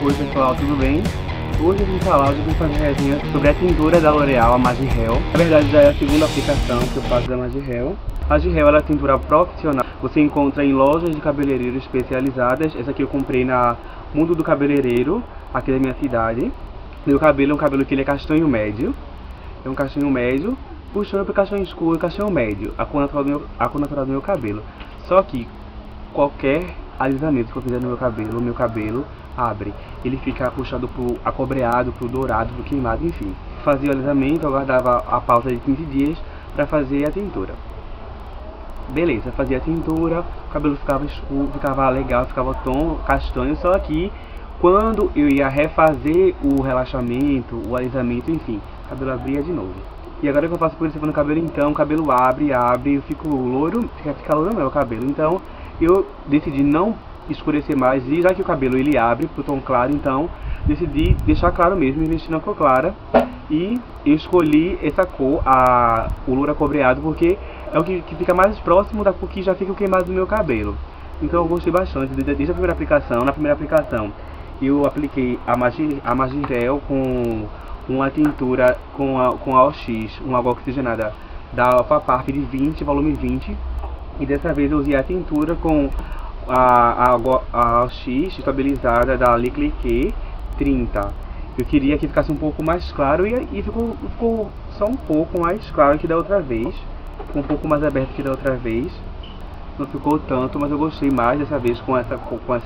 Oi pessoal, tudo bem? Hoje eu vim fazer resenha sobre a tintura da L'Oréal, a Magirel. Na verdade já é a segunda aplicação que eu faço da Magirel. A Magirel ela é tintura profissional, você encontra em lojas de cabeleireiro especializadas. Essa aqui eu comprei na Mundo do Cabeleireiro, aqui da minha cidade. Meu cabelo é um cabelo que ele é castanho médio. É um castanho médio, puxando para castanho escuro e castanho médio, a cor natural do meu cabelo. Só que qualquer alisamento que eu fizer no meu cabelo abre. Ele fica puxado pro acobreado, pro dourado, pro queimado, enfim. Fazia o alisamento, eu guardava a pausa de 15 dias para fazer a tintura. Beleza, fazia a tintura, o cabelo ficava escuro, ficava legal, ficava tom castanho, só que quando eu ia refazer o relaxamento, o alisamento, enfim, o cabelo abria de novo. E agora que eu faço por isso no cabelo, então, o cabelo abre, eu fico loiro, fica loiro meu cabelo. Então, eu decidi não escurecer mais, e já que o cabelo ele abre pro tom claro, então, decidi deixar claro mesmo, investir na cor clara. E eu escolhi essa cor, o louro acobreado, porque é o que fica mais próximo da cor que já fica o queimado do meu cabelo. Então eu gostei bastante, desde a primeira aplicação. Na primeira aplicação, eu apliquei a Magirel com uma tintura com a OX, uma água oxigenada da Alpha Park de 20, volume 20. E dessa vez eu usei a tintura com a OX estabilizada da Liquid 30. Eu queria que ficasse um pouco mais claro e ficou só um pouco mais claro que da outra vez. Ficou um pouco mais aberto que da outra vez. Não ficou tanto, mas eu gostei mais dessa vez com essa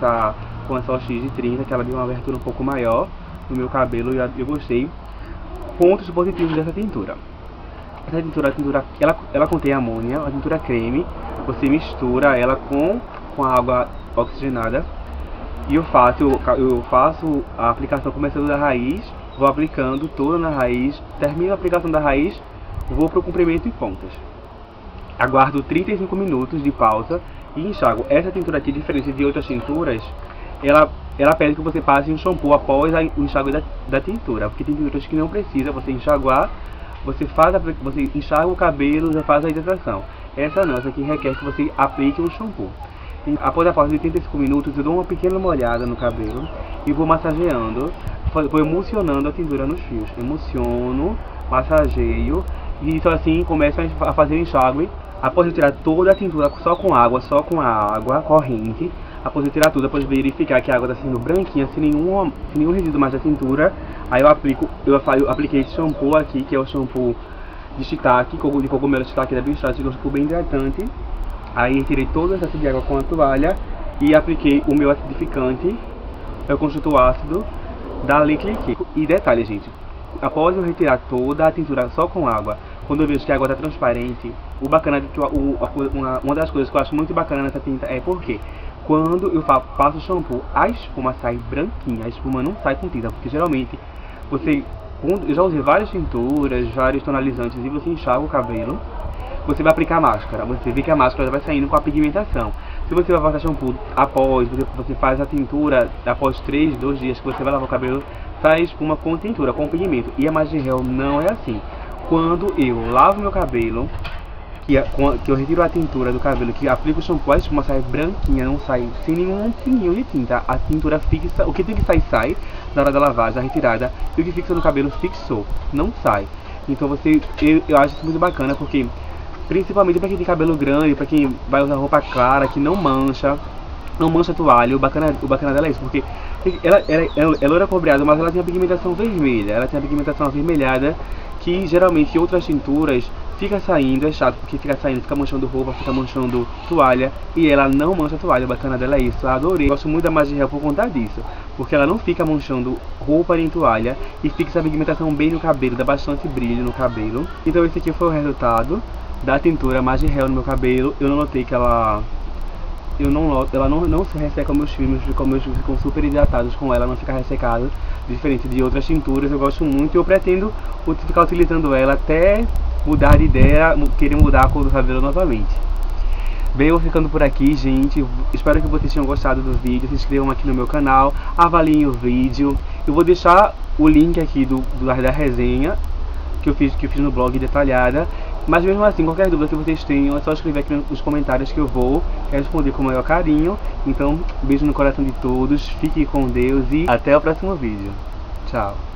OX de 30, que ela deu uma abertura um pouco maior no meu cabelo, e eu gostei. Pontos positivos dessa tintura. Essa tintura ela contém amônia, a tintura creme. Você mistura ela com a água oxigenada. E eu faço a aplicação começando da raiz, vou aplicando toda na raiz, termino a aplicação da raiz, vou para o comprimento e pontas. Aguardo 35 minutos de pausa e enxago. Essa tintura aqui, diferente de outras tinturas, ela pede que você passe um shampoo após o enxágue da tintura, porque tem tinturas que não precisa você enxaguar, você enxaga o cabelo, já faz a hidratação. Essa não, essa aqui requer que você aplique um shampoo. E após a pausa de 35 minutos, eu dou uma pequena molhada no cabelo e vou massageando, vou emocionando a tintura nos fios. Emociono, massageio e então assim começo a fazer o enxágue. Após eu tirar toda a tintura só com a água corrente, após eu tirar tudo, após verificar que a água está sendo branquinha, sem nenhum resíduo mais da tintura, aí eu apliquei esse shampoo aqui, que é o shampoo de shiitake, de cogumelo shiitake da Bioshot, que é um shampoo bem hidratante. Aí retirei todo o excesso de água com a toalha e apliquei o meu acidificante, é o conjunto ácido da Liquid. E detalhe, gente, após eu retirar toda a tintura só com água, quando eu vejo que a água está transparente, uma das coisas que eu acho muito bacana nessa tinta é porque quando eu passo o shampoo, a espuma sai branquinha, a espuma não sai com tinta, porque geralmente eu já usei várias tinturas, vários tonalizantes e você enxaga o cabelo, você vai aplicar a máscara, você vê que a máscara já vai saindo com a pigmentação. Se você vai passar shampoo após, você faz a tintura após 2 dias que você vai lavar o cabelo, sai espuma com tintura, com pigmento. E a Magirel não é assim. Quando eu lavo meu cabelo, que eu retiro a tintura do cabelo, que aplico o shampoo, a espuma sai branquinha, não sai sem nenhum fininho de tinta. A tintura fixa, o que tem que sair, sai na hora da lavagem, da retirada, e o que fixa no cabelo fixou, não sai. Então eu acho isso muito bacana, porque principalmente para quem tem cabelo grande, para quem vai usar roupa clara, que não mancha a toalha. O bacana dela é isso, porque ela loura cobreada, mas ela tem a pigmentação vermelha, ela tem a pigmentação avermelhada, que geralmente outras tinturas fica saindo, é chato, porque fica manchando roupa, fica manchando toalha, e ela não mancha a toalha. O bacana dela é isso, eu adorei. Gosto muito da Magirel por conta disso, porque ela não fica manchando roupa nem toalha, e fixa a pigmentação bem no cabelo, dá bastante brilho no cabelo. Então esse aqui foi o resultado da tintura Magirel no meu cabelo. Eu não notei que ela não se resseca meus fios ficam super hidratados com ela, não fica ressecado, diferente de outras tinturas. Eu gosto muito e eu pretendo ficar utilizando ela até mudar de ideia, querer mudar a cor do cabelo novamente. Bem, eu vou ficando por aqui, gente. Espero que vocês tenham gostado do vídeo. Se inscrevam aqui no meu canal, avaliem o vídeo. Eu vou deixar o link aqui da resenha que eu fiz no blog detalhada. Mas mesmo assim, qualquer dúvida que vocês tenham, é só escrever aqui nos comentários que eu vou responder com o maior carinho. Então, beijo no coração de todos, fiquem com Deus e até o próximo vídeo. Tchau!